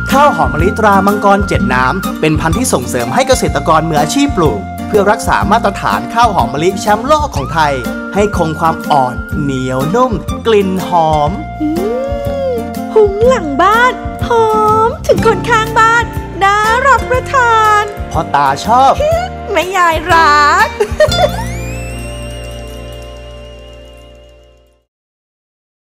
ข้าวหอมมะลิตรามังกร7น้ำเป็นพันธุ์ที่ส่งเสริมให้เกษตรกรมืออาชีพปลูกเพื่อรักษามาตรฐานข้าวหอมมะลิแชมป์โลกของไทยให้คงความอ่อนเหนียวนุ่มกลิ่นหอมหุงหลังบ้านหอมถึงคนข้างบ้านน่ารับประทานพ่อตาชอบแม่ยายรัก